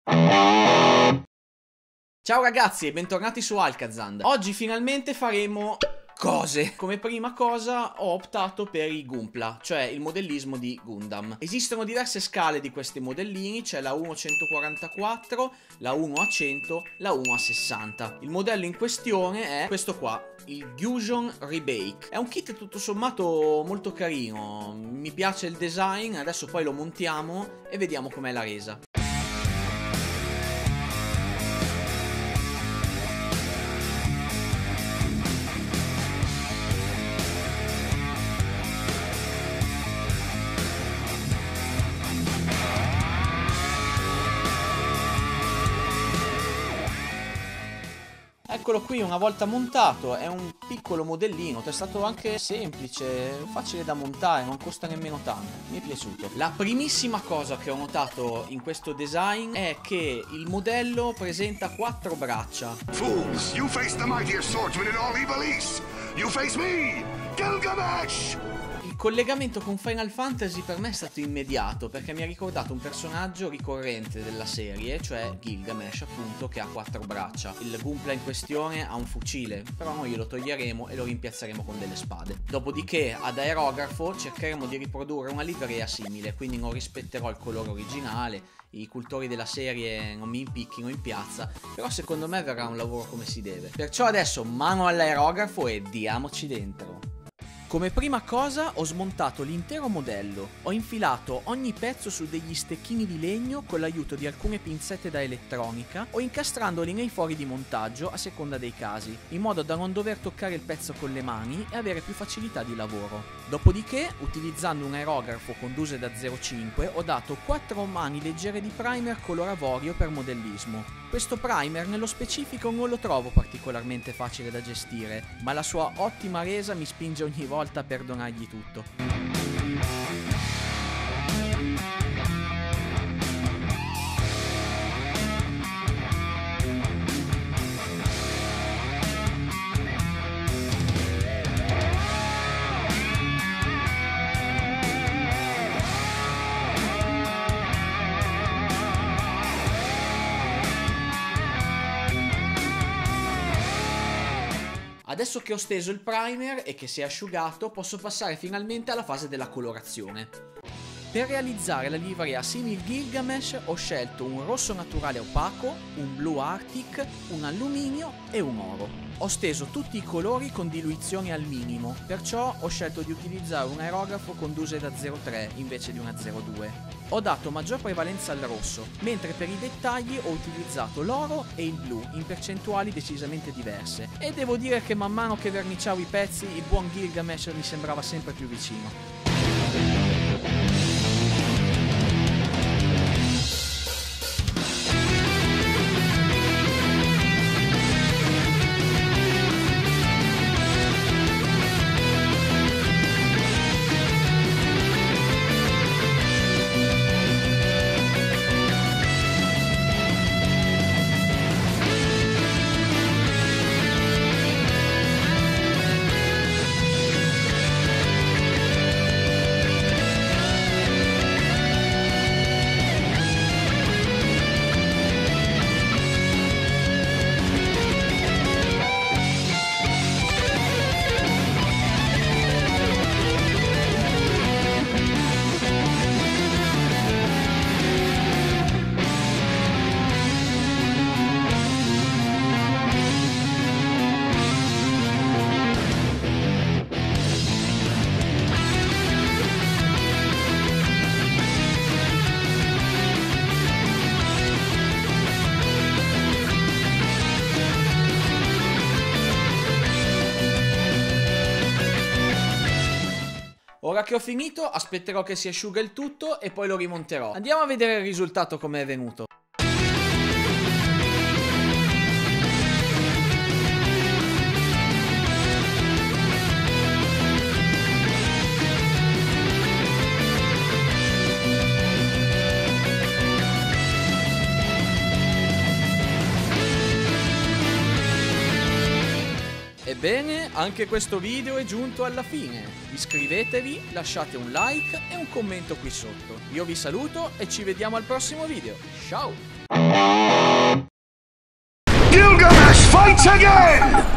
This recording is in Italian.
Ciao ragazzi e bentornati su Alcazan. Oggi finalmente faremo cose. Come prima cosa ho optato per i Gunpla, cioè il modellismo di Gundam. Esistono diverse scale di questi modellini, c'è la 1 a 144, la 1 a 100, la 1 a 60. Il modello in questione è questo qua, il Gusion Rebake. È un kit tutto sommato molto carino, mi piace il design, adesso poi lo montiamo e vediamo com'è la resa. Eccolo qui, una volta montato, è un piccolo modellino, testato anche semplice, facile da montare, non costa nemmeno tanto, mi è piaciuto. La primissima cosa che ho notato in questo design è che il modello presenta 4 braccia. Fools, you face the mightiest swordsman in all Ivalice! You face me, Gilgamesh! Il collegamento con Final Fantasy per me è stato immediato perché mi ha ricordato un personaggio ricorrente della serie, cioè Gilgamesh appunto, che ha 4 braccia. Il Gunpla in questione ha un fucile, però noi glielo toglieremo e lo rimpiazzeremo con delle spade. Dopodiché ad aerografo cercheremo di riprodurre una livrea simile, quindi non rispetterò il colore originale, i cultori della serie non mi impicchino in piazza, però secondo me verrà un lavoro come si deve. Perciò adesso mano all'aerografo e diamoci dentro. Come prima cosa ho smontato l'intero modello, ho infilato ogni pezzo su degli stecchini di legno con l'aiuto di alcune pinzette da elettronica o incastrandoli nei fori di montaggio a seconda dei casi, in modo da non dover toccare il pezzo con le mani e avere più facilità di lavoro. Dopodiché, utilizzando un aerografo con dose da 0,5, ho dato 4 mani leggere di primer color avorio per modellismo. Questo primer nello specifico non lo trovo particolarmente facile da gestire, ma la sua ottima resa mi spinge ogni volta a perdonargli tutto. Adesso che ho steso il primer e che si è asciugato, posso passare finalmente alla fase della colorazione. Per realizzare la livrea simil Gilgamesh ho scelto un rosso naturale opaco, un blu Arctic, un alluminio e un oro. Ho steso tutti i colori con diluizione al minimo, perciò ho scelto di utilizzare un aerografo con dose da 0,3 invece di una 0,2. Ho dato maggior prevalenza al rosso, mentre per i dettagli ho utilizzato l'oro e il blu in percentuali decisamente diverse. E devo dire che man mano che verniciavo i pezzi, il buon Gilgamesh mi sembrava sempre più vicino. Ora che ho finito, aspetterò che si asciuga il tutto e poi lo rimonterò. Andiamo a vedere il risultato come è venuto. Ebbene, anche questo video è giunto alla fine. Iscrivetevi, lasciate un like e un commento qui sotto. Io vi saluto e ci vediamo al prossimo video. Ciao! Gilgamesh fights again!